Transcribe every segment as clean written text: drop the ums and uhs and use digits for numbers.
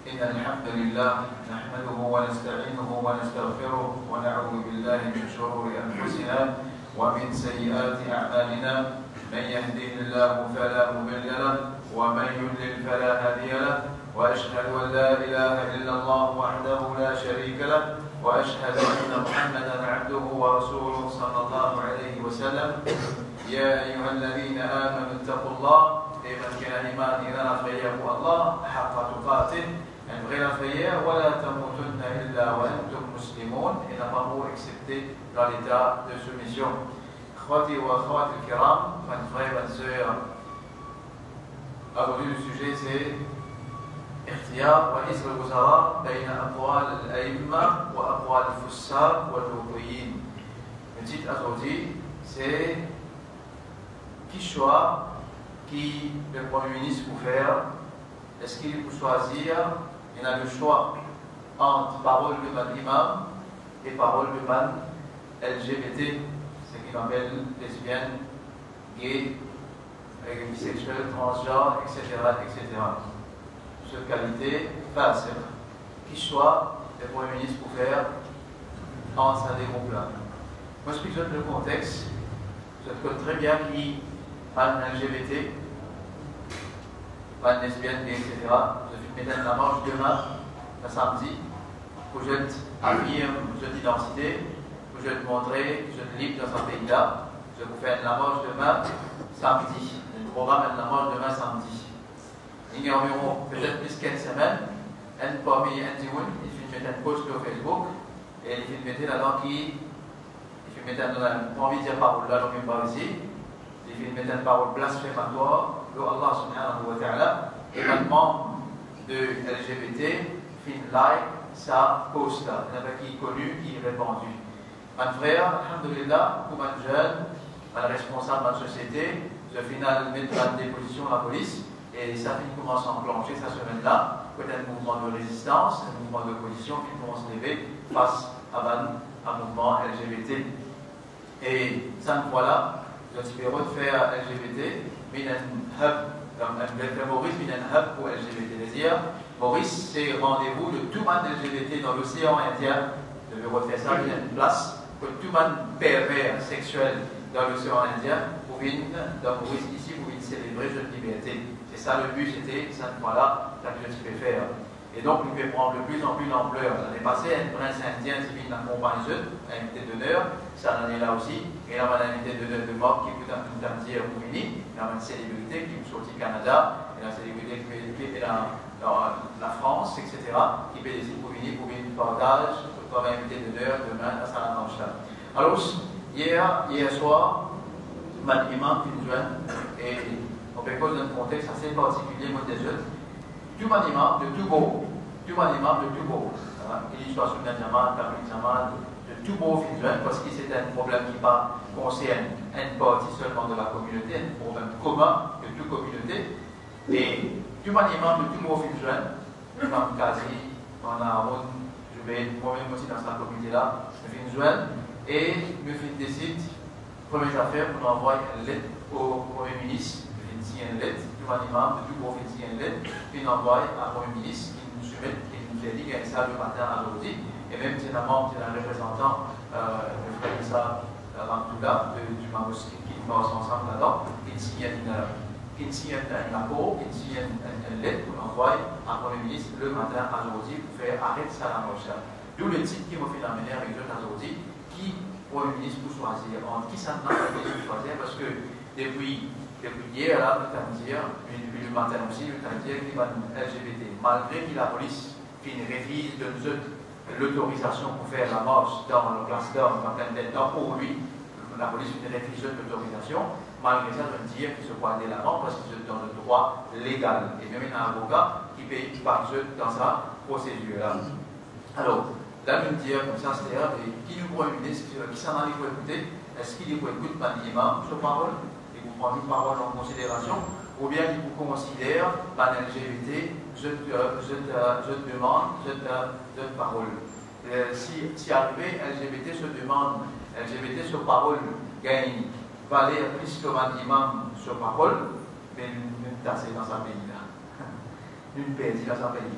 إن الحمد لله نحمده ونستعينه ونستغفره ونعوذ بالله من شرور أنفسنا ومن سيئات أعمالنا من يهده الله فلا مضل له ومن يضلل فلا هادي له وأشهد أن لا إله إلا الله وحده لا شريك له وأشهد أن محمدا عبده ورسوله صلى الله عليه وسلم يا أيها الذين آمنوا اتقوا الله لمن كان إيمان إذا نفيه الله حق تقاته un vrai affaire, ولا تموتن إلا وأنتم مسلمون, et n'a pas mot excepté dans l'état de soumission. Khwati wa khwati al-kiram, mes frères et sœurs, aujourd'hui le sujet c'est اختيار رئيس الوزراء بين أقوال الأئمة وأقوال الفساق والوضعيين. Le titre aujourd'hui c'est qui choix qui le Premier ministre peut faire. Est-ce qu'il peut choisir? Il a le choix entre parole de man imam et parole de man LGBT, ce qu'il appelle lesbienne, gay, bisexuel, transgenre, etc. etc. Cette qualité, face. Qui choix le Premier ministre pour faire entre ces deux groupes-là? Moi, je explique le contexte. Je connais très bien qui man LGBT, man lesbienne, gay, etc. Je vais mettre la marche demain, le samedi, pour que je affirme cette identité, pour que je te montrer que je te libre dans ce pays-là. Je vais vous faire la marche demain, samedi. Le programme est la marche demain, samedi. Il y a environ peut-être plus qu'une semaine, un parmi un diwan, il fait mettre un post sur Facebook, et il fait mettre là-dedans qui, il fait mettre un envie de dire parole là, donc il parle ici, il fait mettre une parole blasphématoire, que Allah subhanahu wa ta'ala, et maintenant, de LGBT, fin like, ça poste là. Il y en a qui est connu, qui est répandu. Mon frère, alhamdulillah, pour mon jeune, mon responsable de la société, je final mettre à déposition la police, et ça commence à enclencher cette semaine-là, peut-être un mouvement de résistance, un mouvement d'opposition qui commence à lever face à un mouvement LGBT. Et cette fois-là, j'espère de faire LGBT, mais il y a un hub. Maurice, il y a un hub pour LGBT. C'est-à-dire, Maurice, c'est rendez-vous de tout le monde LGBT dans l'océan Indien. Je vais refaire ça, il y a une place pour tout le monde pervers sexuel dans l'océan Indien pour venir dans Maurice ici pour venir célébrer cette liberté. C'est ça le but, c'était cette fois-là, ça que je peux faire. Et donc, nous pouvons prendre de plus en plus d'ampleur. L'année passée, un prince indien qui vient d'accompagner eux, un invité d'honneur, ça en est là aussi. Et là, on a un invité d'honneur de mort qui peut tout dire pour venir. Il y a une célébrité qui est sortie du Canada, et la célébrité qui est dans la France, etc., qui peut décider pour venir partage, comme invité d'honneur demain à Salamanca. Alors, hier soir, mon imam qui nous joint, et on peut cause d'un contexte assez particulier, moi des jeunes. Tout mon imam de Toubo, l'histoire sur le Zaman, de Toubo, parce que c'est un problème qui concerne une partie seulement de la communauté, un problème commun de toute communauté. Et tout mon imam de Toubo, Imam Kazi, on a je vais moi-même aussi dans cette communauté-là, je vais et je décide, première affaire, pour envoyer une lettre au Premier ministre. Une lettre, tout mon imam, de tout gros une lettre, puis on envoie à Premier ministre qui nous soumet, qui nous a dit qu'il y a ça le matin à aujourd'hui, et même c'est un membre, c'est un représentant, le frère Issa Ramtoula, du Mamos, qui passe ensemble là-dedans, qui signe un accord, qui signe une lettre qu'on envoie à Premier ministre le matin à aujourd'hui pour faire arrêter ça la recherche. D'où le titre qui m'a fait l'amener avec eux aujourd'hui, qui Premier ministre pour choisir, entre qui ça n'a pas pour choisir, parce que depuis hier, là, depuis le matin aussi, le dire qu'il va LGBT, malgré que la police refuse de nous l'autorisation pour faire la marche dans le classe d'or, en plein temps pour lui, la police refuse l'autorisation, malgré ça, je veux dire qu'il se croit aller l'avant parce qu'ils sont dans le droit légal. Et même il y a un avocat qui paye par eux dans sa procédure-là. Alors, là, je veux dire, comme ça, c'est-à-dire, qui nous pourrait aider, qui s'en a pour écouter, est-ce qu'il est pour écouter l'imam, sur parole? Prendre une parole en considération, ou bien il vous considère la LGBT, je demande, je parole. Si arrivé, LGBT se demande, LGBT sur parole gagne valeur plus que un imam sur parole, mais nous tasser dans un pays-là. Nous perdons dans un pays-là.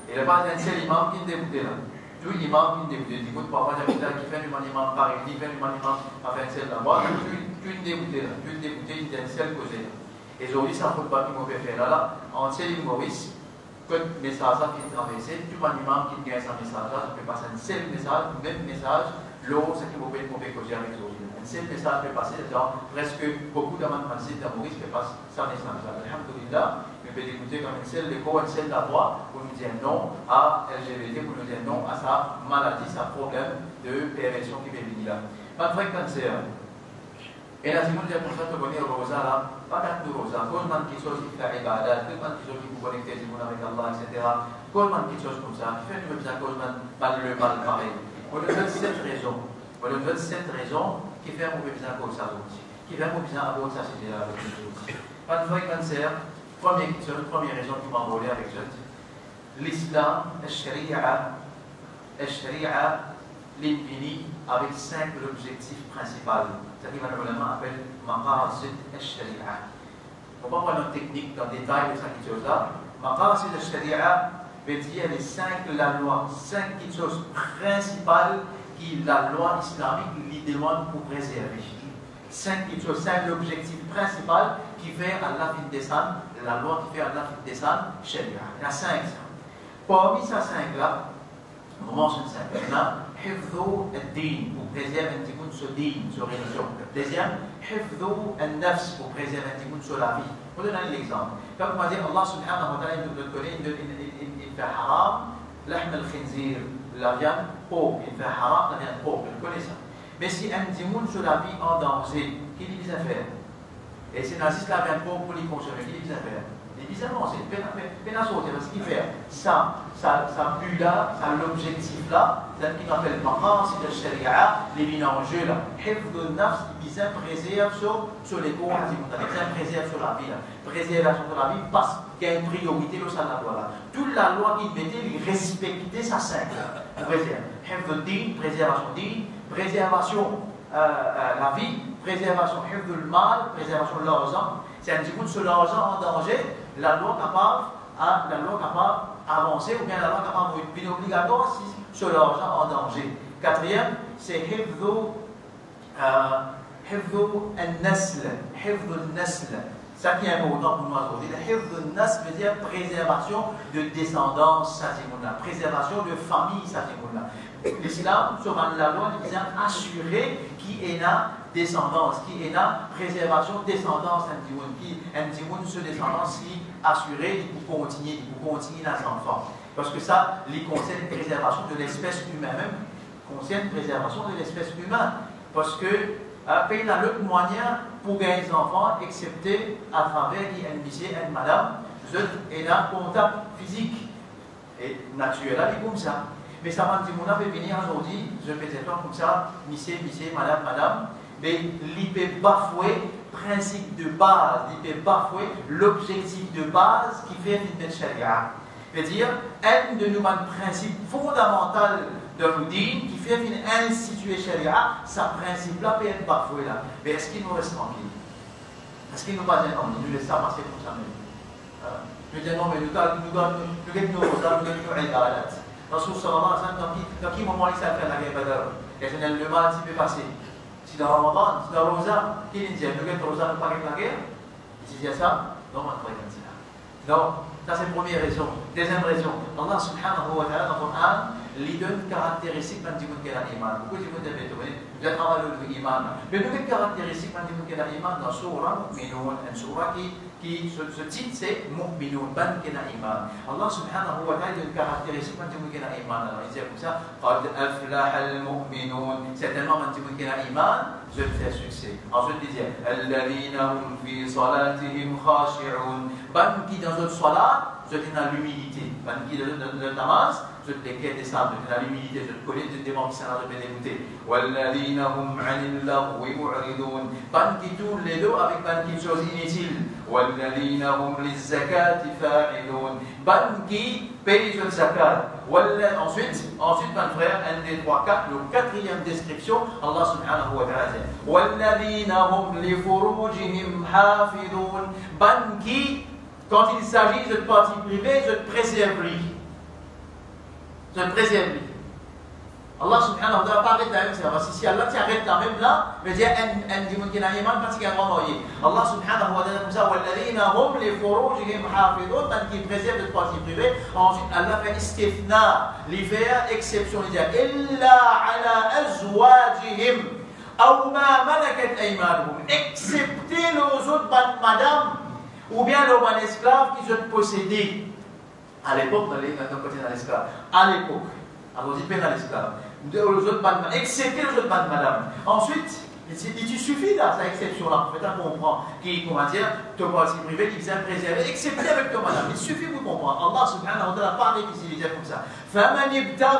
Et là, pas un seul imam qui est dégoûté là. Tout imam qui est dégoûté. Du coup, parfois, il y a qui fait du imam par exemple, qui fait du imam à faire un seul là-bas. Tu es dégoûté là. Tu es dégoûté d'un seul côté. Et aujourd'hui, ça ne faut pas qu'il m'ait fait là. En seul humoriste, que le message qui est traversé, tout un imam qui gagne sa message, je peux passer un seul message, le même message, l'autre, c'est qu'il faut faire causer avec aujourd'hui. Un seul message peut passer, genre, presque beaucoup d'humoristes peut passer sa message. Alhamdulillah. Mais peut écouter comme une seule d'écho, une seule la voix pour nous dire non à LGBT, pour nous dire non à sa maladie, sa problème de perversion qui peut venir là. Pas de cancer. Et là, si vous dites pour ça, vous connaissez Rosa là, pas d'être Rosa, tout le monde qui chose qui fait ibadat, tout le monde qui chose qui vous connecte avec Allah, etc. Tout le monde qui chose comme ça, qui fait du bien cause mal le mal pareil. On a donne cette raison. On a donne cette raison qui fait un mauvais bien cause ça aussi. Qui fait un mauvais bien avoir ça, c'est avec nous aussi. Pas de cancer. Première raison qui m'a volé avec ça, l'islam, la sharia, l'infini, avec 5 objectifs principaux. C'est-à-dire que les ulama appellent maqasid al-sharia. On ne va pas prendre une technique dans le détail de ces choses-là. Maqasid al-sharia veut dire les 5 la loi, 5 choses principales que la loi islamique lui demande pour préserver. 5 l'objectif principal qui fait Allah fin descendre, la loi qui fait Allah fin descendre, Sharia. Il y a 5. Parmi ces 5-là, on mentionne 5. Il y a Hifdhu al-Din, pour préserver un petit peu de din, de religion. Deuxième, Hifdhu al-Nafs, pour préserver un petit peu de la vie. Pour donner un exemple. Comme on dit, Allah subhanahu wa ta'ala, il nous connaît, il fait haram, l'ahm al-khinzir, la viande pauvre, il fait haram, la viande pauvre, vous connaissez ça. Mais si un dimoun sur la vie en danger, qui dit bien faire? Et si nazis la vient pour les consommer, qui dit bien faire? Il dit bien manger, bien sauter, parce qu'il fait ça but là, ça l'objectif là, c'est ce qu'on appelle maqasid al-sharia, les binanjeux là. Hifd al-nafs, il bien préserve sur les corps, il bien préserve sur la vie là. Préservation de la vie parce qu'il y a une priorité dans la loi là. Toute la loi qu'il mettait, il respectait sa 5 là. Préserve. Hifd al-din, préservation din. Préservation la vie, préservation du mal, préservation de l'argent. C'est un petit coup de ce l'argent en danger, la loi capable d'avancer ou bien la loi capable de être obligatoire si ce l'argent en danger. Quatrième, c'est hifdhu al-nasl. Ça qui est important pour nous aujourd'hui. Hifdhu al-nasl veut dire préservation de descendance, préservation de famille, l'islam, sur la loi, il vient assurer qui est la descendance, qui est la préservation de descendance un dimoun sur descendance qui assurer pour continuer les enfants. Parce que ça, il concerne la préservation de l'espèce humaine, même concerne la préservation de l'espèce humaine. Parce que il y a l'autre moyen pour gagner des enfants, excepté à travers un monsieur, une madame, et un contact physique et naturel, il est comme ça. Mais ça m'a dit, mon peut venir aujourd'hui, je fais des temps comme ça, monsieur, madame, mais il peut bafouer le principe de base, il peut bafouer l'objectif de base qui fait une charia. C'est-à-dire, un de nos principes fondamentaux de nous dire qui fait une instituer charia, ce principe-là peut être bafoué là. Mais est-ce qu'il nous reste tranquille? Est-ce qu'il nous va dire, non, nous laisse ça passer comme ça même? Je dis non, mais nous Rasul sallallahu alayhi wa sallam, dans quel moment il s'est fait la guerre Badr? Et le mal s'y peut passer. Si dans Ramadan, si dans Rosa, qui dit, nous avons Rosa, nous pas la guerre? Il dit ça? Non, on ne peut pas dire ça. Donc, ça c'est la première raison. Deuxième raison, Allah subhanahu wa ta'ala dans le Coran, lui donne caractéristiques quand il dit qu'il a l'iman. Pourquoi il dit qu'il a l'iman? Vous êtes en train de l'iman. Mais nous avons caractéristiques quand il dit qu'il a l'iman dans Surah Mu'minun, une Surah qui ce titre c'est Mu'minun, ban qu'il a l'iman. Allah subhanahu wa ta'ala donne caractéristiques quand il dit qu'il a l'iman. Il dit comme ça, Qad aflaha al-mu'minun. Certainement quand il dit qu'il a l'iman, je vais faire succès. Ensuite il dit, Alladhina hum fi salatihim khashi'un. Ban qui dans notre salat, je dis dans l'humilité. Ban qui dans notre namaz, je te l'écris des sables, je te dans l'humilité, je te connais, je te demande qui ça n'a jamais dégoûté. Walladhina hum 'anil lahwi mu'ridun. Ban qui tourne les dos avec ban qui chose inutile. Walladhina hum liz-zakati fa'ilun. Ban qui paye le zakat. Ensuite, mon frère, 1, 2, 3, 4, la quatrième description, Allah subhanahu wa ta'ala dit Walladhina hum li furujihim hafidun. Ban qui, quand il s'agit de partie privée, je te préserve lui. je préserve. Allah subhanahu wa ta'ala pas arrête la même chose. Si Allah t'arrête la même là, mais dire un dimanche qui n'a pas parce qu'il y a un grand moyen. Allah subhanahu wa ta'ala comme ça, walladhina hum li furujihim hafidun, tant qu'ils préservent le partie privée. Ensuite, Allah fait istithna, les faire exception, il dit illa ala azwajihim aw ma malakat aymanuhum, excepté les autres madame ou bien les esclaves qui sont possédés. À l'époque, dans l'esclave, à l'époque, alors dit bien à l'esclave. Excepté les autres madame. Ensuite, il te suffit là, cette exception-là, pour faire comprendre qui, comment dire, ton parti privé, il vient préserver, excepté avec ton madame. Il suffit de comprendre. Allah subhanahu wa ta'ala parle ici, il dit comme ça. فَمَنِ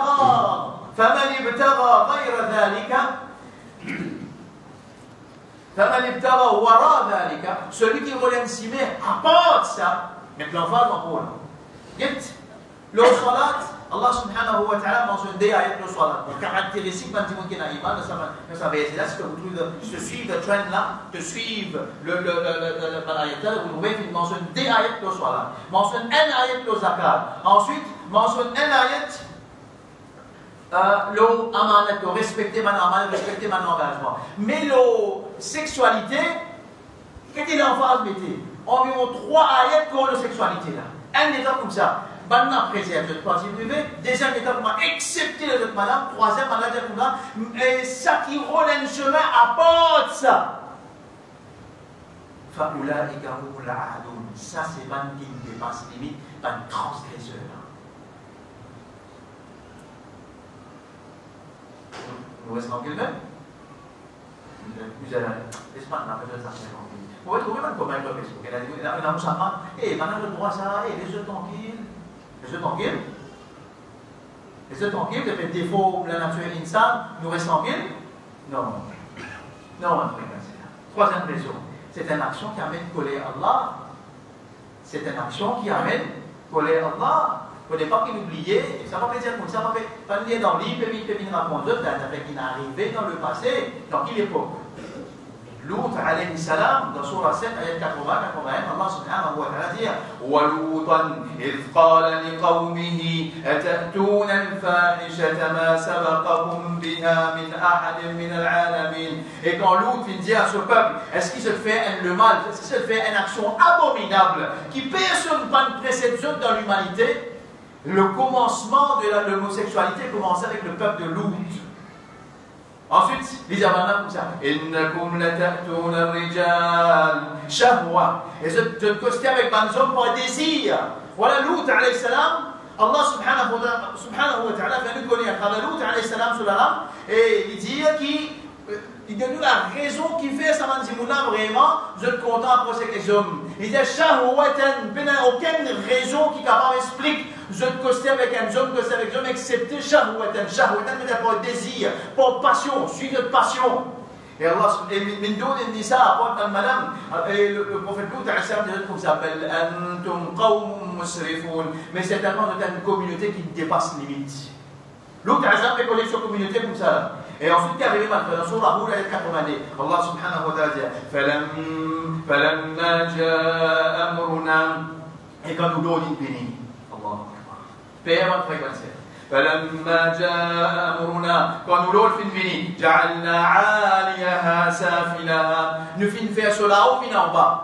ابْتَغَى غَيْرَ ذَلِكَ فَمَنِ ابْتَغَى وَرَى ذَلِكَ, celui qui veut l'insimer, apporte ça, mais l'enfant en pôle. Le salat, Allah subhanahu wa ta'ala mentionne des ayats de salat. La caractéristique d'un dimanche qui n'a iman, c'est que vous trouvez, suivre le trend là, de suivre le ayat là, vous trouvez qu'il mentionne des ayats de salat. Mentionne un ayat de zakat. Ensuite, mentionne un ayat le amanat, de respecter mon amanat, respecter mon engagement. Mais la sexualité, qu'est-ce qu'il en face, mettez environ 3 ayats pour la sexualité là. Un état comme ça. Maintenant, préserve le parti privé. Deuxième état comme ça, accepter les autres madame. Troisième, on a dit comme ça. Et ça qui roule un chemin apporte ça. فَأُولَٰئِكَ هُمُ الْعَادُونَ. Ça, c'est ban qui dépasse limite, ban transgresseur. Nous restons tranquilles même. Vous allez, laisse-moi, on a fait ça, c'est tranquille. Vous pouvez trouver un copain sur Facebook. Elle a dit, il a musulman, maintenant le droit ça, les yeux tranquilles. Les yeux tranquilles. Les yeux tranquilles, vous avez défaut de la nature insane, nous restons tranquilles. Non. Non, ma frère. Troisième raison, c'est une action qui amène coller Allah. C'est une action qui amène coller Allah. Il ne faut pas qu'il oublie, ça va pas dire comme ça, ça va pas dire dans le livre, il peut venir raconter d'un affaire qui est arrivé dans le passé, dans quelle époque. Lut alayhi salam, dans Surah 7, ayat 80, 81, Allah subhanahu wa ta'ala dit وَلُوطًا إِذْ قَالَ لِقَوْمِهِ أَتَأْتُونَ الْفَاحِشَةَ مَا سَبَقَكُمْ بِهَا مِنْ أَحَدٍ مِنَ الْعَالَمِينَ. Et quand Lut vient dire à ce peuple, est-ce qu'il se fait le mal, est-ce qu'il se fait une action abominable qui personne ne peut précéder dans l'humanité? Le commencement de l'homosexualité commençait avec le peuple de Lut. Ensuite, les amana comme ça. Innakum lata'tuna ar-rijal shahwa. Et je te costais avec un homme par désir. Voilà Lut alayhi salam. Allah subhanahu wa ta'ala fait nous connaître. Lut alayhi salam sur la et il dit qu'il donne nous la raison qui fait ça m'a dit vraiment je suis content pour ces hommes. Il dit shahwatan, il n'y a aucune raison qui capable explique je te costais avec un homme, costais avec un homme, excepté shahwatan. Shahwatan veut dire pour désir, pour passion, suite de passion. Et Allah, min doun nisa, apporte un madame, et le prophète Lut a dit comme ça, antum qawmun musrifun. Mais c'est tellement une communauté qui dépasse les limites. Lut a fait collection communauté comme ça. Et ensuite, il y avait dans Surah Hud, ayat 80, Allah subhanahu wa ta'ala dit, falamma ja'a amruna, et quand nous l'avons béni, Allah. Père votre fréquence. فلما جاء أمرنا quand nous l'avons fini جعلنا عاليها سافلها nous finissons faire sur la haut fin en bas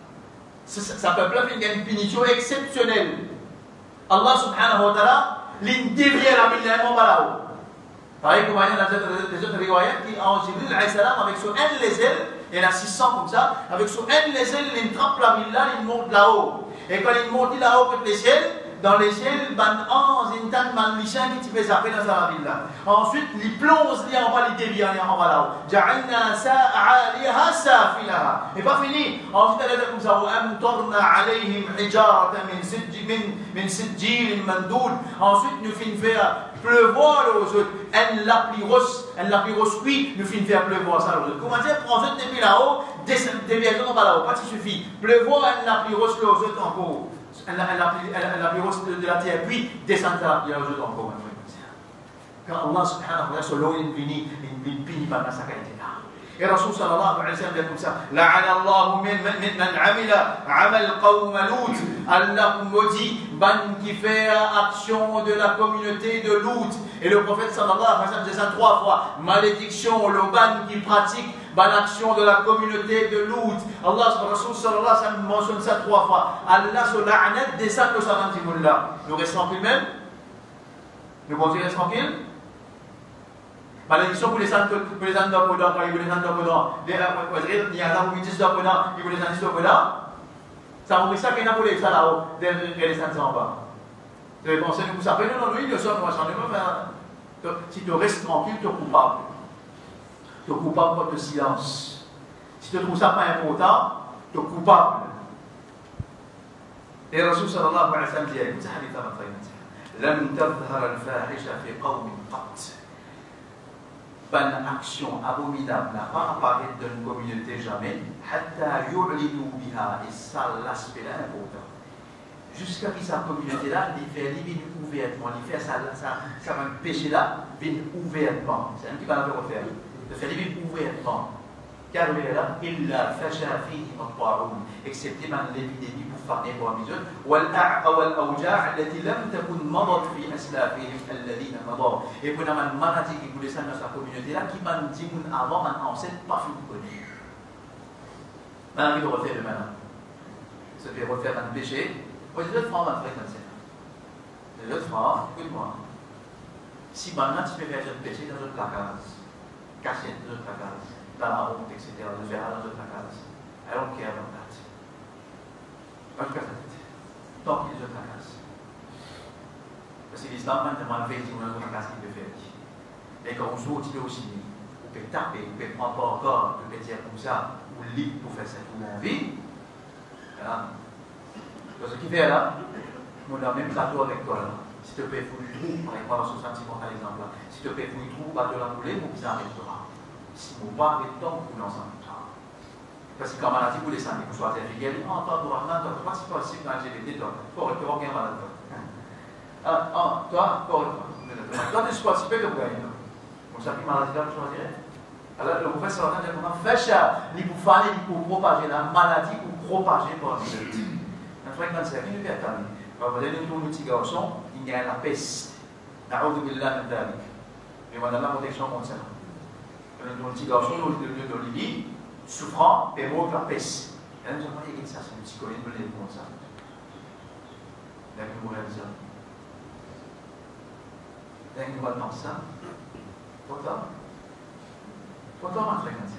ça peut pas faire une punition exceptionnelle Allah subhanahu wa ta'ala l'in dévie la mille en bas là-haut pareil comme il y a des autres riwayat qui en Jibril alayhi salam avec son un les ailes il y en a 600 comme ça avec son un les ailes il trappe la ville là il monte là-haut et quand il monte là-haut avec les ciels dans les ciels, il y a un lichin qui te fait zapper dans la ville là. Ensuite, il plonge en bas, il dévie en bas là-haut. Ja'alna sa'aliha safilaha. Et pas fini. Ensuite, elle est comme ça. وَأَمْطَرْنَا عَلَيْهِمْ حِجَارَةً مِنْ سِجِّيلٍ مَنْدُودٍ. Ensuite, nous finissons faire pleuvoir aux autres. Un lapyrus cuit, nous finissons faire pleuvoir ça aux autres. Comment dire, prends autres depuis là-haut, déviation en bas là-haut. Pas si suffit. Pleuvoir un lapyrus aux autres encore. La virus de la terre, puis descendre à la pierre aux autres encore. Quand Allah subhanahu wa ta'ala, sur l'eau, il punit pendant sa qualité là. Et Rasul sallallahu alayhi wa sallam dit comme ça, La'ana Allahu man amila amal qawm Lut. Allah maudit ban qui fait action de la communauté de Lut. Et le prophète sallallahu alayhi wa sallam dit ça 3 fois. Malédiction, le ban qui pratique ban action de la communauté de Lut. Allah, Rasul sallallahu alayhi wa sallam mentionne ça 3 fois. Allah se la'anat descend le savant là. Nous restons tranquilles même. Nous continuons à rester tranquilles. Malédiction pour les ânes d'Apodan, quand ils voulaient les ânes d'Apodan, il y a un ministre d'Apodan, ils voulaient les ânes d'Apodan. Ça m'a pris ça qu'il y a pour les ça là-haut, derrière les ânes en bas. Vous avez pensé, vous savez, non, lui, le soir, moi, j'en ai pas. Si tu restes tranquille, tu es coupable. Tu es coupable pour le silence. Si tu trouves ça pas important, tu es coupable. Et Rasul sallallahu alayhi wa sallam dit, écoute, ça hadith à ma frère, لم تظهر الفاحشة في قوم قط. Ban action abominable n'a pas apparu dans une communauté jamais, hatta yu'linu biha, et ça l'aspect là important. Jusqu'à ce que sa communauté là, il fait l'ivine ouvertement, il fait ça péché là, vine ouvertement. C'est un petit peu à faire. Il fait l'ivine ouvertement. Car là, il a fasha fihi al-ta'un, excepté dans l'épidémie pour faire pour les autres, والأوجاع التي لم تكن مضت في أسلافهم الذين مضوا. Et pour une maladie qui voulait ça dans sa communauté là, qui m'a dit avant, maintenant, c'est pas fini de connaître. Maintenant, il doit refaire le malin. Ça fait refaire un péché. Moi, j'ai d'autres francs, ma frère, comme ça. J'ai d'autres francs, écoute-moi. Si maintenant tu peux faire un péché dans notre placard, cacher dans notre placard, dans la honte, etc., de faire dans notre placard, I don't care about that. Moi, je casse la tête. Tant qu'il est de placard. Parce que l'islam, maintenant, fait dire qu'on a casse qu'il peut faire. Et quand on joue au tir aussi, on peut taper, on peut prendre pas encore, on peut dire comme ça, ou libre pour faire ça tout en vie. Voilà. Donc, ce qui fait là, on a même plateau avec toi là. Si tu peux fouiller tout, par exemple, dans ce sentiment, par exemple, là. Si tu peux fouiller tout, pas de la bouler, mon bizarre arrêtera. Si mon pas arrête tant, on l'ensemble. Parce que quand on a dit pour les samedis, pour choisir les guerres, toi, tu vas si possible dans LGBT, toi, pour être bien malade. Toi, tu es participé de gagner. Donc, ça fait maladie là, tu choisirais. Alors, le professeur a dit comment faire ça, il faut faire, il faut propager la maladie ou propager pour les autres. Un frère qui m'a dit, il y a un quand vous allez nous petit garçon, il y a la peste. Na'oudou billah min dhalik. Mais on a la protection contre ça. Le petit garçon, le lit, souffrant, et mort la peste. Et là, nous avons dit, ça, c'est un petit collègue, nous l'avons comme ça. Là, nous mourons ça. Là, nous voyons dans ça. Pourtant, ma fréquence.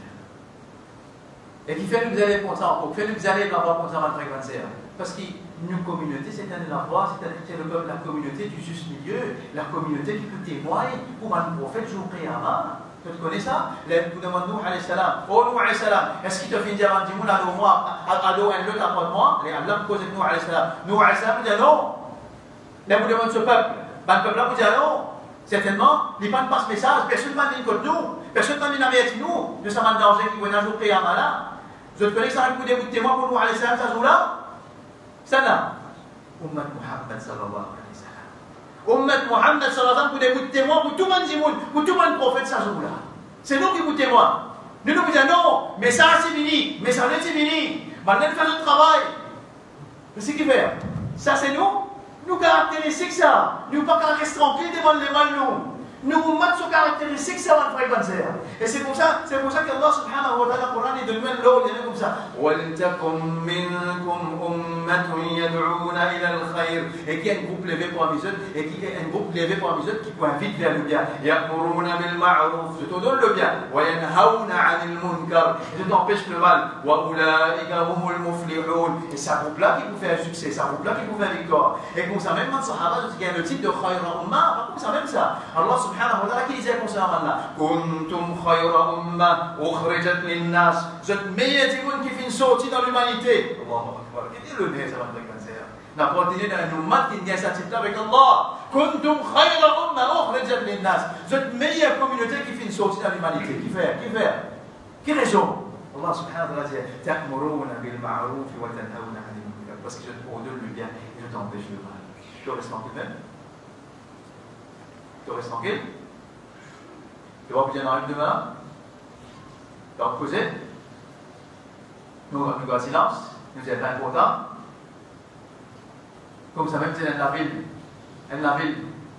Et qui fait que vous allez content, ou fait que vous allez avoir content ma fréquence. Parce que une communauté, c'est un endroit, c'est la communauté du juste milieu, la communauté qui peut témoigner pour un prophète jour Qiyamah. Tu connais ça? Vous demandez Nuh alayhi salam. Oh Nuh alayhi salam, est-ce qu'il te fait dire un dimoun à moi, à l'eau, un lot après moi? Et Allah me pose Nuh alayhi salam. Nuh alayhi salam, vous dit non. Là, vous demandez ce peuple. Le peuple là, vous dit non. Certainement, il n'y a pas de message, personne ne m'a dit contre nous, personne ne m'a dit nous, de ça m'a danger qui va un jour Qiyamah là. Vous connaissez ça, vous pouvez témoin pour Nuh alayhi salam, ça joue là? Sana, Ummat Muhammad sallallahu alayhi wa sallam. Ummat Muhammad sallallahu alayhi wa sallam, vous devez témoin pour tout le monde, pour tout le monde prophète, ça joue là. C'est nous qui vous témoignons. Nous nous disons non, mais ça c'est fini, mais ça c'est fini. Maintenant, on fait notre travail. C'est ce qu'il fait. Ça c'est nous. Nous caractéristiques ça. Nous pas qu'à rester tranquille devant les mal nous. Nous mettons sur caractéristiques ça va faire comme Et c'est pour ça que Allah subhanahu wa ta'ala, le Coran, il donne l'eau, il est comme ça. وَلْتَكُمْ مِنْكُمْ أُمَّةٌ يَدْعُونَ إِلَى الْخَيْرِ. Et qui est un groupe levé pour un miseux, et qui est un groupe levé pour un miseux qui invite vers le bien. يَأْمُرُونَ بِالْمَعْرُوفِ. Je te donne le bien. وَيَنْهَوْنَ عَنِ الْمُنْكَرِ. Je t'empêche le mal. وَأُولَٰئِكَ هُمُ الْمُفْلِحُونَ. Et c'est un groupe-là qui vous fait un succès, c'est un groupe-là qui vous fait une victoire. Et comme ça, même dans le Sahaba, il y a le titre de Khayra Ummah, comme ça, même ça. Allah subhanahu wa ta'ala qui disait concernant Allah, Kuntum khayra umma ukhrijat linnas. Vous êtes meilleur du monde qui fait une sortie dans l'humanité. Allahu Akbar. Qu'est-ce que le nez, ça va me faire? N'importe qui dans une umma qui vient s'attiter avec Allah. Kuntum khayra umma ukhrijat linnas. Vous êtes meilleure communauté qui fait une sortie dans l'humanité. Qui fait? Quelle raison? Allah subhanahu wa ta'ala dit, Ta'muruna bil ma'ruf wa tanhawna 'anil munkar. Parce que je te ordonne le bien et je t'empêche le mal. Tu restes en même? Tu restes tranquille? Tu vas bien dans demain? Donc, causez. Nous avons silence, nous sommes pas importants. Comme ça, même si dans la ville,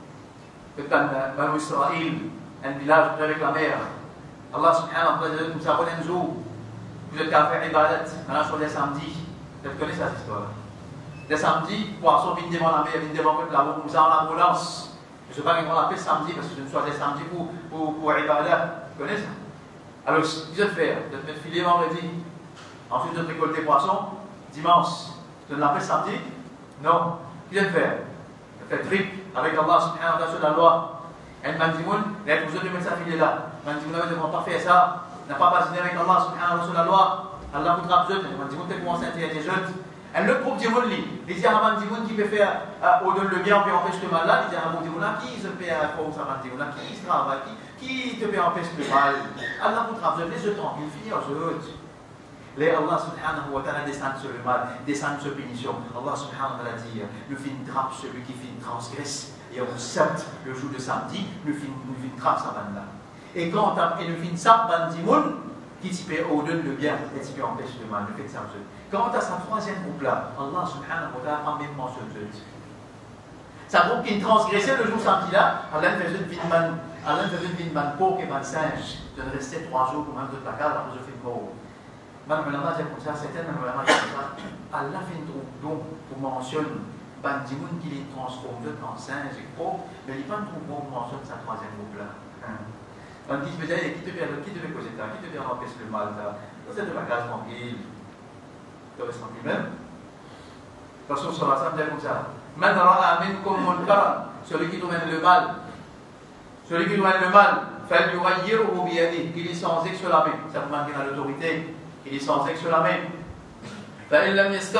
dans Israël, un village près avec la mer, Allah subhanahu wa ta'ala dit comme ça, vous êtes qu'à faire ibadat, maintenant sur les samedis. Vous connaissez cette histoire. Les samedis, poisson viennent devant la mer, viennent devant la route, comme ça en ambulance. Je ne sais pas comment on l'appelle samedi, parce que je ne suis pas des samedis pour ibadat. Vous connaissez ça? Alors, vous êtes faire, vous êtes mettre filet vendredi. Ensuite, vous êtes récolter poisson dimanche. Vous ne l'appelez samedi? Non. Qu'est-ce que vous faites? Vous faites trip avec Allah subhanahu wa ta'ala sur la loi. Et le mandimoun, vous êtes obligé de mettre sa filet là. Le mandimoun ne va pas faire ça. N'a pas basiné avec Allah subhanahu wa ta'ala sur la loi. Allah vous trappe jeune. Le mandimoun peut commencer à intégrer des jeunes. Et le groupe dimoun, il dit à un mandimoun qui peut faire au-delà le bien, puis empêche le mal là. Il dit à un mandimoun là, qui se fait à cause d'un mandimoun là, qui se travaille, qui te fait empêcher le mal. Allah vous trappe jeune, les jeunes tranquilles, finir aux jeunes. Les Allah subhanahu wa ta'ala descend sur le mal, descend sur pénition. Allah subhanahu wa ta'ala dit, nous fin trappe celui qui fin transgresse. Et on saute le jour de samedi, nous fin trappe sa bande là. Et quand nous fin sape bande dimoun, qui t'y peut ordonne le bien et t'y peut empêcher le mal, nous fin ça. Quant à sa troisième groupe là, Allah subhanahu wa ta'ala a même mentionné ce sa groupe qui transgressait le jour samedi là, Allah faisait une vie de man porc et man singe. Je ne restais 3 jours pour même de la case, après je fais une mort. Même ulama c'est comme ça, certains ulama c'est comme ça. Allah fait un troupe donc pour mentionner Bandimoun qui les transforme en singe et pauvre, mais il n'y a pas un troupe pour mentionner sa troisième groupe là. Donc qui te fait causer ça, qui te fait empêcher le mal là. C'est de la grâce tranquille. Tu restes tranquille même. Parce que sur la salle dit comme ça. Man ra'a minkum munkaran, celui qui domine le mal. Celui qui domine le mal, fait yughayyiruhu bi yadihi, qu'il est sans ex sur la main. Ça vous manque dans l'autorité. Il est sans ex sur la main. S'il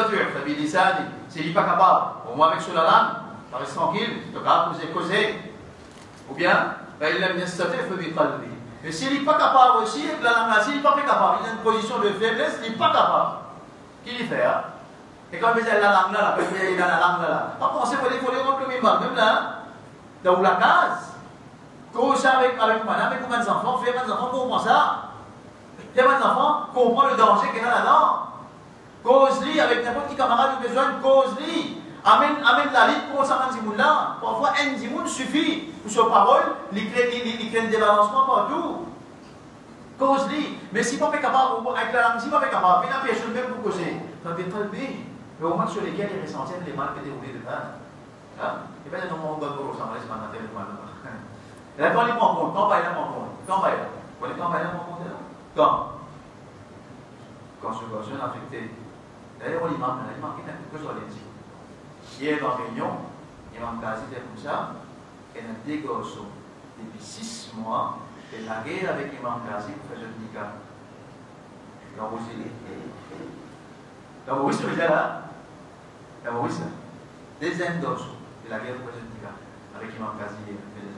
n'est pas capable, au moins avec sur la langue, ça reste tranquille, tu vas causer. Ou bien, mais s'il n'est pas capable aussi, avec la langue, s'il n'est pas capable, il a une position de faiblesse, il n'est pas capable. Qu'il y fait? Et quand il y a la langue là, il y a la langue là, pas penser qu'il faut les rendre le même mal, même là, dans la case, cause avec madame, avec mes enfants, faire mes enfants comprendre ça. Les enfants comprennent le danger qu'il y a là-dedans. Cause-lui avec n'importe qui camarade ou besoin, cause-lui. Amène la ligne pour ça dans ce là. Parfois, un dimoun suffit pour sa parole, il crée un débalancement partout. Cause-lui. Mais si pas capable, avec la langue, si pas capable, il n'a pas le même pour causer. Ça ne peut pas le bien. Mais au moins sur lesquels il ressentit les mal que déroulés dedans. Et bien, non, on va vous ressembler, c'est pas un tel mal. Et là, quand il prend compte, quand il prend compte, quand il prend compte, quand ce jeune affecté, d'ailleurs, l'imam qui n'a que sur les dit. Hier, dans la réunion, l'imam Kazi était comme ça, et il a des gosses depuis 6 mois, et la guerre avec l'imam Kazi pour faire le nika. Donc, vous savez. Donc, vous savez là, donc, vous savez, des endos de la guerre pour faire le nika, avec l'imam Kazi et les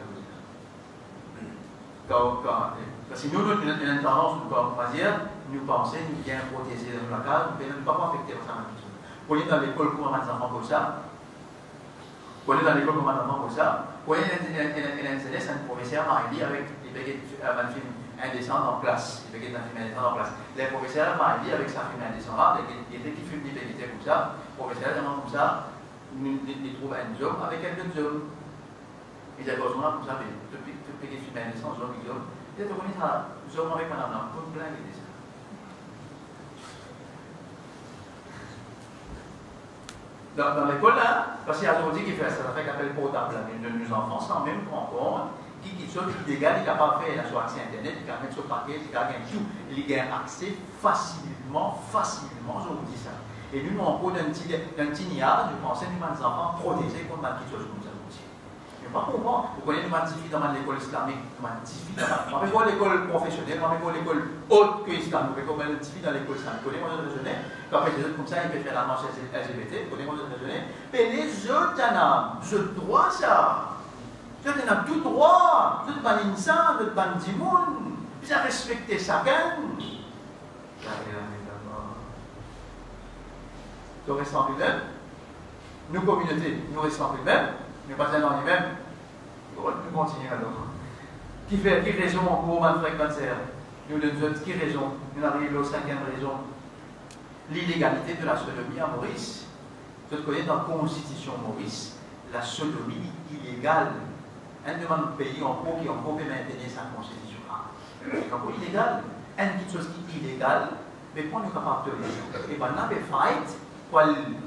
donc, parce que nous, une tendance nous pensons, nous bien protéger dans la case, mais nous ne pouvons pas affecter ça. Pour aller dans l'école, comment les enfants comme ça. Pour aller dans l'école, comment les enfants comme ça. Pour aller dans un professeur Maïli avec un film indécent en classe. Il y a un film indécent en classe. Les professeurs Maïli avec sa film indécent là, il était qui filme des comme ça. Les professeurs comme ça, ils trouvent un job avec un autre job. Il y a des gens comme ça, depuis que je suis bien sans job, il y a des gens avec madame, pour plein de ça. Dans l'école là, parce qu'il y a aujourd'hui qui fait ça, fait qu'appelle portable, nos enfants sans même comprendre, qui sont illégaux, il n'a pas fait sur accès internet, il a mettre sur paquet, il a gagné tout, il a accès facilement, aujourd'hui ça. Et nous, on prend d'un petit niard, je pensais que nos enfants protégés contre ma petite chose comme ça. Par contre, vous connaissez une fille dans l'école islamique, on va l'école professionnelle, on va l'école haute que islamique, on va une fille dans l'école islamique, on va raisonner, après des autres comme ça, ils peuvent faire la marche LGBT, on va raisonner, mais les autres, je droit ça, je tout droit, je ban l'insan, je ban dimoun, ils ont respecté chacun. Nous restons plus même, nos communautés, nous restons plus même. Mais pas un an lui-même, il aurait pu continuer alors. Qui raison pour mal fréquenter? nous avons qui raison? Nous arrivons à la 5e raison. L'illégalité de la sodomie à Maurice. Vous connaissez dans la Constitution Maurice, la sodomie illégale. Un de nos pays en cours qui ont peut maintenir sa Constitution. C'est encore illégal. Une chose qui est illégale, mais pour nous capables de le et on a fait fight pour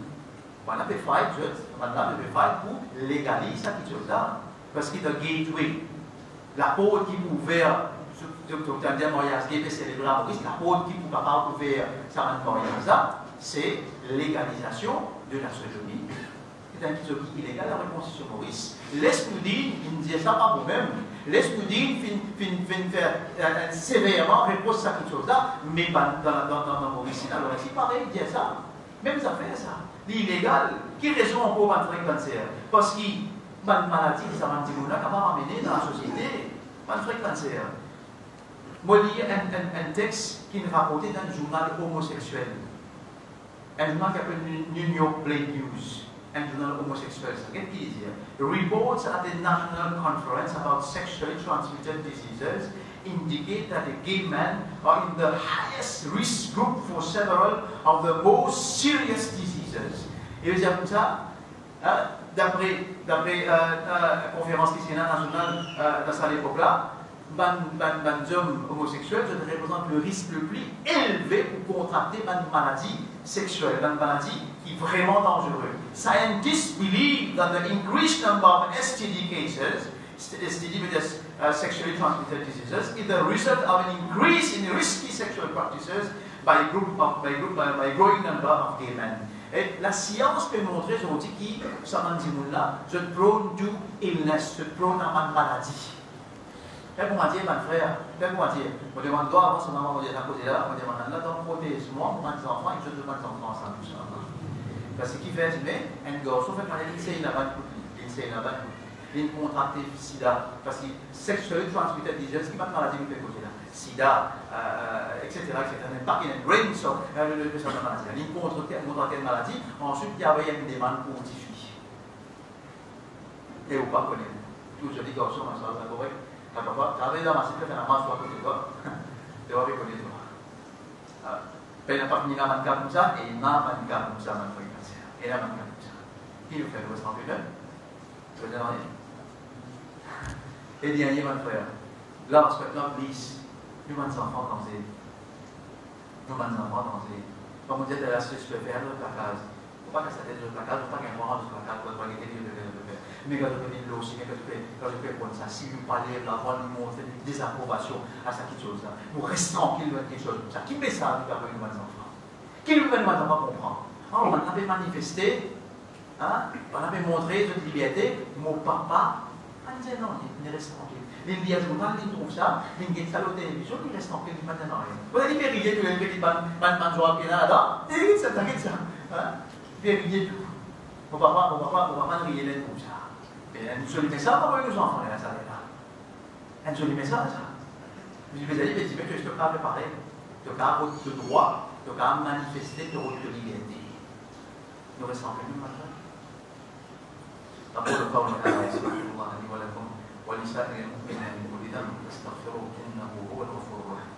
légaliser cette chose-là. Parce que le gateway, la porte qui peut ouvrir, c'est-à-dire mariage gay, célébrer à Maurice, la porte qui peut capable ouvrir ça, c'est légalisation de la sodomie. C'est un chose qui est illégal dans la Constitution Maurice. Laisse-nous dire, il ne dit ça pas vous-même, laisse-nous dire, fin faire sévèrement réponse à cette chose-là, mais dans Maurice, alors c'est pareil, il dit ça. Même ça fait ça. L'illégal, qui raison pour pas de cancer? Parce qu'il y a une maladie qui s'appelle Timouna qui va amener dans la société, pas de cancer. Moi, je lis un texte qui est rapporté dans un journal homosexuel. Un journal qui s'appelle New York Blade News. Un journal homosexuel. Qu'est-ce qu'il dit? Reports at the National Conference about sexually transmitted diseases indicate that the gay men are in the highest risk group for several of the most serious diseases. Et vous dire comme ça, d'après la conférence christiane nationale dans cette époque-là, les hommes homosexuels représentent le risque le plus élevé pour contracter une maladie sexuelle, une maladie qui est vraiment dangereuse. Scientists believe that the increased number of STD cases, STD means sexually transmitted diseases, is the result of an increase in risky sexual practices by a growing number of gay men. Et la science peut montrer aujourd'hui qui, ça m'a dit là, je prône to illness, je prône à ma maladie. Fais pour dire, mon frère, fais pour dire, on demande toi avant ce moment, on dit à côté là, on demande là, donc protège-moi pour mes enfants et je demande mes enfants ensemble, tout ça. Parce que qui fait, mais un garçon fait parler l'INSEE là-bas, il contracté sida, parce que sexually transmitted disease, qui pas de maladie, il fait côté là, sida, etc., même pas qu'il y a une brain, ça, le ça de maladie. Il contracté une maladie, ensuite il y avait une demande pour une fille. Et ou pas connaître. Tout je dis garçon, ma soeur, c'est correct. Papa, tu as dans ma cité, tu as un masque à côté de toi, tu vas reconnaître toi. Il n'a pas fini dans un cas comme ça, et il n'a pas un cas comme ça, ma frère. Et là, maintenant, qui nous fait le reste en plus d'un? Je vais dire, et dernier, mon frère, là, parce que là, glisse, nous, mes enfants, dansés. Nous, mes enfants, dansés. Comme on dit, de la suite, je peux faire le placage. Il ne faut pas que ça tête de placage, il ne faut pas qu'il y ait un moment de placage, il ne faut pas qu'il y ait des mais quand je fais de l'eau aussi, quand je fais prendre ça, si vous parlez, la voix nous montre une désapprobation à cette chose-là, vous restez tranquille dans quelque chose comme ça. Qui met ça, nous, avec nos enfants? Qui nous fait nos enfants comprendre? On avait manifesté, hein, on avait montré cette liberté, mon papa, on disait non, il reste tranquille. Il dit à journal, il trouve ça, il dit ça à la télévision, il reste tranquille, il ne dit rien. Vous avez dit vérifier tout le petit manjoie qui est là, et ça t'inquiète ça. Vérifier tout. Mon papa ne riait pas comme ça. Et un joli message pour nos enfants, là, ça là. Un joli message, ça. Je vais dire, mais tu ne peux pas préparer, tu n'as pas de droit, tu n'as pas manifester ton liberté. Nous restons en nous maintenant. أقول قولي هذا أستغفر الله لي ولكم ولسائر المؤمنين من كل ذنب فاستغفروه إنه هو الغفور الرحيم.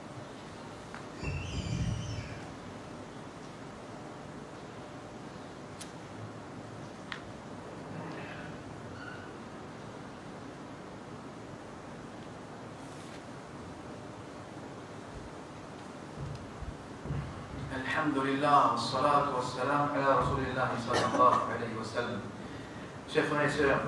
الحمد لله والصلاة والسلام على رسول الله صلى الله عليه وسلم. Chers frères et sœurs,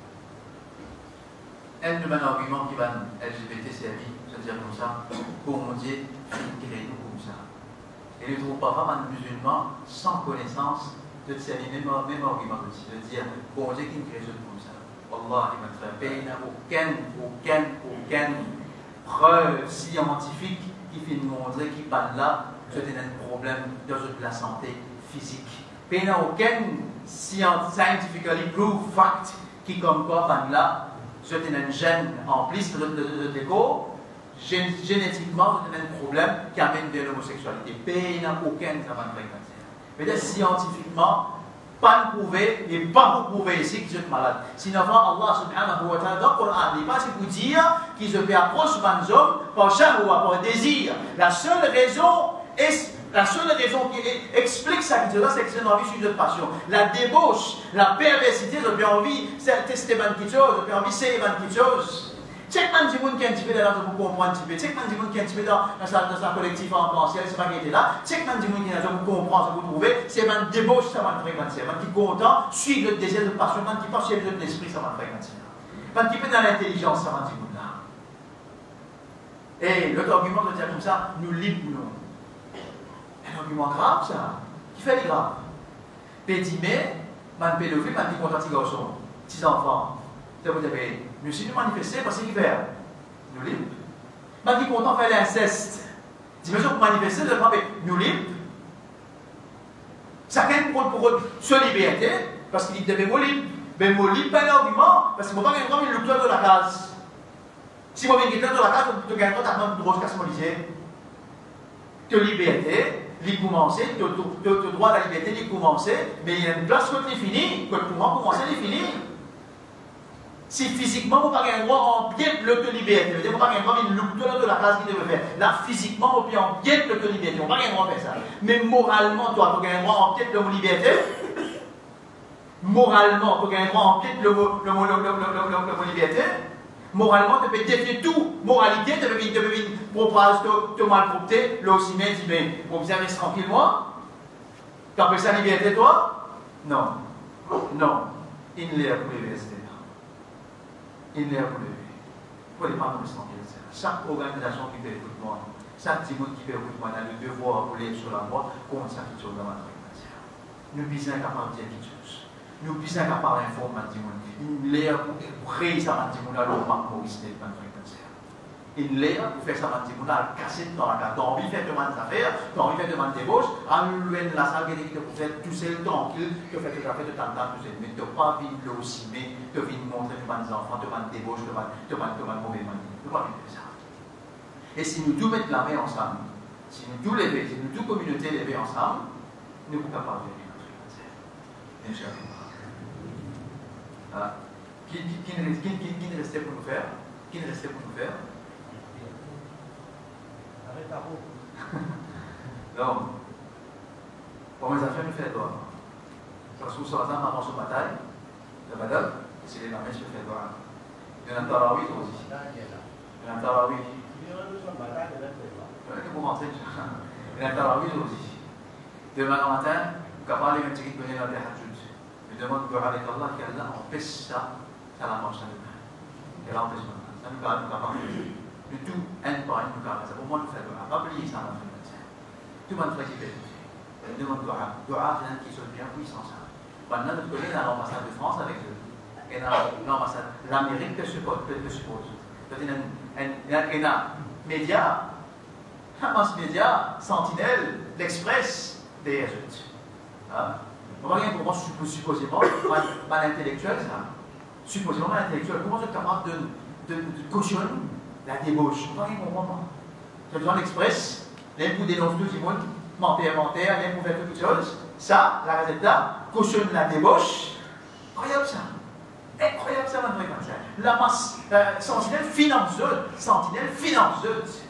un de mes arguments qui va LGBT servir, c'est-à-dire comme ça, pour mon Dieu, il crée nous comme ça. Et ne trouve pas vraiment un musulman sans connaissance de servir même argument aussi, de dire pour mon Dieu qui crée nous comme ça. Wallah, il m'a fait aucune preuve scientifique qui fait nous montrer qu'il parle là, c'est un problème de la santé physique. Il n'y a aucun scientifically proved fact qui comme quoi là, c'est un gène en plus de l'écho, génétiquement c'est un problème qui amène de l'homosexualité. Il n'y a aucun cancer. Mais scientifiquement, pas prouvé et pas vous prouver ici qu'ils sont malades. Sinon, Allah subhanahu wa ta'ala dans le Coran, il passe pour dire qu'ils se fait approcher des hommes par shahwa, par désir. La seule raison qui explique ça, c'est qu'ils ont envie de suivre de passion. La débauche, la perversité, ils ont bien envie, c'est tester quelque chose, ils ont bien envie de essayer quelque chose. Check man dit qui est un petit peu là pour comprendre un petit peu. Check man dit qui est un petit peu dans sa collectif en pensée, c'est pas qui était là. Check man dit qui est là pour comprendre, pour trouver. C'est man débauche, ça va fréquenter. Man qui est content, suivre le désir de passion. Man qui passe sur l'esprit, ça va fréquenter. Man qui peut dans l'intelligence, ça va dire là. Et l'autre argument de dire comme ça, nous libre non. Un argument grave ça. Qui fait les graves? Pédimé, man pédophile, man qui est content, petit garçon, petits enfants. Ça vous avez. Nous sommes manifestés parce qu'il fait. Nous libres. Mais qui est content de faire l'inceste. Dimension pour manifester, de prendre nous libres. Chacun pour se liberté, parce qu'il dit que nous libres. Mais nous libres, pas l'argument, parce qu'il ne faut pas gagner une lecture de la case. Si vous avez une lecture de la case, vous gagnez totalement de grosse casse molisée. De liberté, il commencer, de droit à la liberté, il commencer, mais il y a une place quand il est fini, quand le moment commencer, il est fini. Si physiquement, vous n'avez pas un droit en pied de l'autolibérté, vous n'avez pas un droit de la classe qui devait faire. Là, physiquement, vous avez en pied de l'autolibérté, vous n'avez pas un droit de faire ça. Mais moralement, toi, tu as un droit en pied de l'homoliberté. Moralement, tu as un droit en pied de l'homoliberté. Moralement, tu peux défier tout. Moralité, tu peux proposer te malpropter. Là aussi, mais dit, mais vous rester tranquille, moi. Tu appelles ça liberté, toi? Non. Non. Il ne l'est pas l'université. Il n'est pas levé. Pour les parents de santé, chaque organisation qui fait le mouvement, chaque petit monde qui fait le mouvement a le devoir pour les sur la voie, comment ça qui chose dans la fréquence. Nous sommes incapables de dire quelque chose. Nous sommes incapables d'informer les gens. Il est pour créer ça, les gens, alors on va Maurice de la fréquence. Il est pour faire ça, les gens, à casser dans la carte. Tu as envie de faire demande d'affaires, tu as envie de faire demande d'ébauche, à nous la salle qui te fait tout seul, tranquille, tu fais tes affaires de temps en temps, mais tu n'as pas envie de aussi, mais tu viens montrer devant les enfants, devant des débauches, devant mauvais manies. Tu n'as pas envie de faire ça. Et si nous tous mettons la main ensemble, si nous tous lever, si nous tous communautés lever ensemble, nous ne pouvons pas venir notre frère. Voilà. Qui ne restait pour nous faire? Qui ne restait pour nous faire? Arrête la roue. Donc, pour mes affaires, nous faisons droit. Ça se trouve sur la zone avant son bataille, la bataille, c'est les mamelles qui font droit. Il y en a un tarawih aussi. Il y en a un tarawih. Il y en a pour rentrer. Il y en a un tarawih aussi. Demain matin, vous pouvez aller un petit peu dans les hajjud. Je demande avec Allah qu'Allah empêche ça, ça la marche demain. Qu'elle empêche maintenant. Ça nous parle, nous parle. De tout, un par un, nous parle. Ça pour moi, nous faisons droit. Pas oublier ça, ma frère. Tout le monde fait qu'il fait. Demande droit. Droit, c'est un qui sonne bien puissant ça. Maintenant, notre collègue a l'ambassade de France avec eux. Et l'ambassade, l'Amérique te suppose. Il y a un média, un mass média, Sentinelle, l'Express, des résultats. On va rien pour moi, supposément, mal intellectuel, ça. Supposément mal intellectuel. Comment êtes capable de cautionner la débauche? On va rien pour moi. Tu as besoin d'Express, l'un pour dénoncer tout le monde, menteur, l'un pour faire quelque chose. Ça, la Gazette là, cautionne la débauche. Incroyable ça. Incroyable ça, ma frère. La masse, Sentinelle financeuse. Sentinelle financeuse.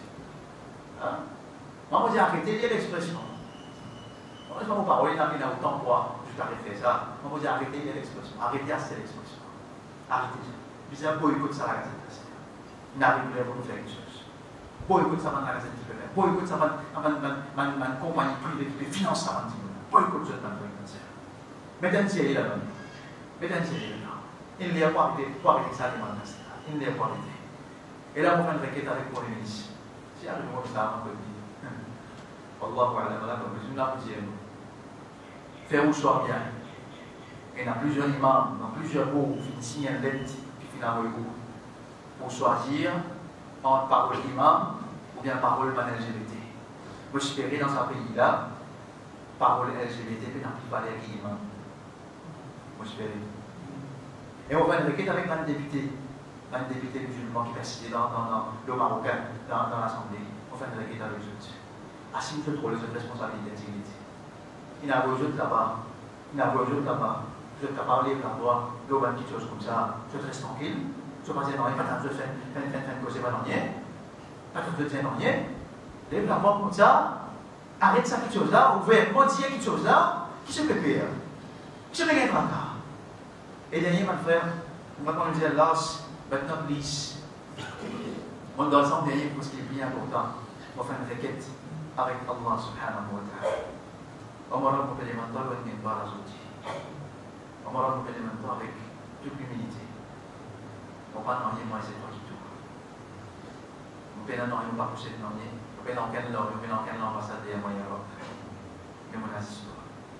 Moi, je dis arrêtez, il y a l'expression. Je ne vais pas vous parler, il y a autant pour juste arrêter ça. Moi, je dis arrêtez, il y a l'expression. Arrêtez, c'est l'expression. Arrêtez ça. Je dis boycott ça, la Gazette. N'arrive pas à vous faire quelque chose. Boycott ça, la Gazette qui peut faire. Boycott ça, ma compagnie privée qui finance ça, boycott ça, ma frère. Mettez une série là-bas. Mettez une série là-bas. Il n'y a pas arrêté ça, il n'y a pas arrêté. Et là, on fait une requête avec mon ministre. Si elle me dit ça, on peut dire. Wallahu a'lam, je ne vous dire. Faire où soit bien. Il y a plusieurs imams, dans plusieurs mots, qui signent une lettre, qui finit un mot pour choisir entre parole imam ou bien parole LGBT. Moi, j'espérais dans ce pays-là, parole LGBT, mais dans plus pas les imams. Moi, j'espérais. Et on va une requête avec un député musulman qui est présidé dans le Marocain, dans l'Assemblée. On fait une requête avec eux. Ah, si vous faites trop les responsabilités d'intégrité. Il y a des autres là-bas, Il n'a pas de là-bas. Je te parler par moi, l'eau va une petite chose comme ça, je te reste tranquille. Je ne dis non, pas tant de faire une cause évanouie. Pas tout de dire non, lève la main comme ça, arrête ça quelque chose là, ou veut mentir quelque chose là, qui se prépare. Qui se regarde là. Et dernier, mon frère, on va nous dire last but not least. On doit s'en dernier pour ce qui est bien important. On va faire une requête avec Allah subhanahu wa ta'ala. Omar Rabbu Kalimantar wa Nimbar Azouti. Omar Rabbu Kalimantar avec toute l'humilité. On va pas moi c'est toi qui tout. On peut non pas pousser de non on peut non quel l'or, on peut non quel l'ambassade et moi Europe. Mais mon assistant.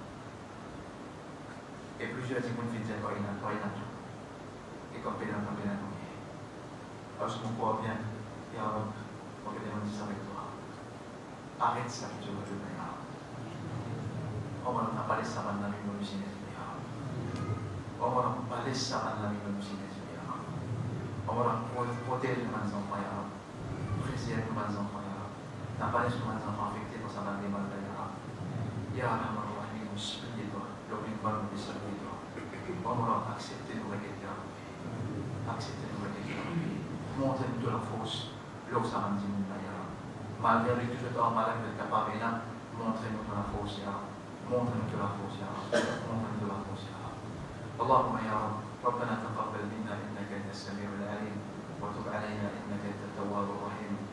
Et plusieurs disent qu'on fait dire quoi il a tout. Et comme pédant comme pédant non. Parce qu'on croit bien, et Europe, on peut demander ça avec toi. Arrête ça que tu veux jouer. On va pas laisser ça dans la vie de l'usine. On va pas laisser ça dans la vie de l'usine. On va protéger nos enfants. Préserver nos enfants. N'a pas laissé nos enfants affectés par sa maladie. Ya Rahman Rahim, supplie-toi. L'oblige pas de servir toi. On va accepter nos requêtes. Accepter nos requêtes. Montre-nous de la force. L'eau ça m'a dit malgré que je t'en malade de capable là, montre-nous de la force. montre-nous de la force يا رب montre-nous de la force يا رب اللهم يا رب ربنا تقبل منا انك انت السميع العليم وتب علينا انك انت التواب الرحيم